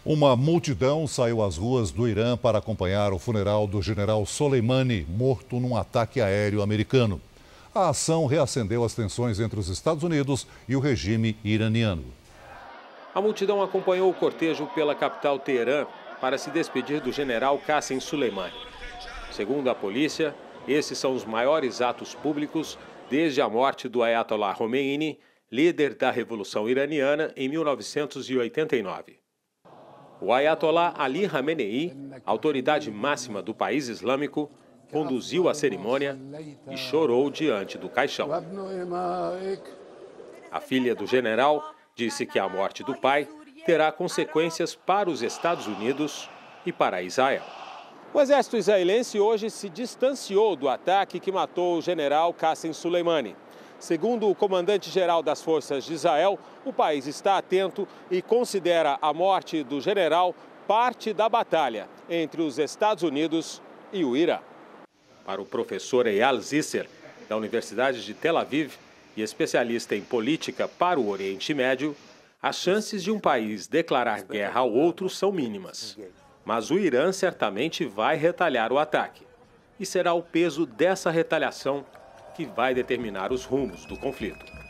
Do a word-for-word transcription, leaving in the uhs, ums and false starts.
Uma multidão saiu às ruas do Irã para acompanhar o funeral do general Soleimani, morto num ataque aéreo americano. A ação reacendeu as tensões entre os Estados Unidos e o regime iraniano. A multidão acompanhou o cortejo pela capital Teherã para se despedir do general Qassem Soleimani. Segundo a polícia, esses são os maiores atos públicos desde a morte do Ayatollah Khomeini, líder da Revolução Iraniana, em mil novecentos e oitenta e nove. O Ayatollah Ali Khamenei, autoridade máxima do país islâmico, conduziu a cerimônia e chorou diante do caixão. A filha do general disse que a morte do pai terá consequências para os Estados Unidos e para Israel. O exército israelense hoje se distanciou do ataque que matou o general Qassem Soleimani. Segundo o comandante-geral das forças de Israel, o país está atento e considera a morte do general parte da batalha entre os Estados Unidos e o Irã. Para o professor Eyal Zisser, da Universidade de Tel Aviv e especialista em política para o Oriente Médio, as chances de um país declarar guerra ao outro são mínimas. Mas o Irã certamente vai retalhar o ataque. E será o peso dessa retaliação que vai determinar os rumos do conflito.